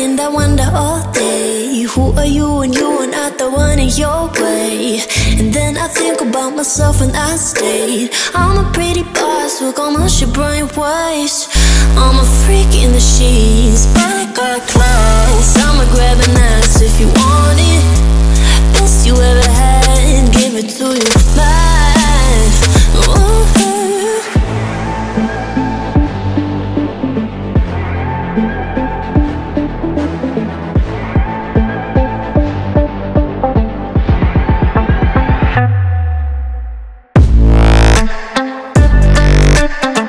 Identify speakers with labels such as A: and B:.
A: and I wonder all day, who are you when you are not the one in your way? And then I think about myself and I state, I'm a pretty boss with almost your brain waves. I'm a freak in the sheets, but I got class. I'ma grab an ass if you want it. Best you ever had, give it to you. Bye.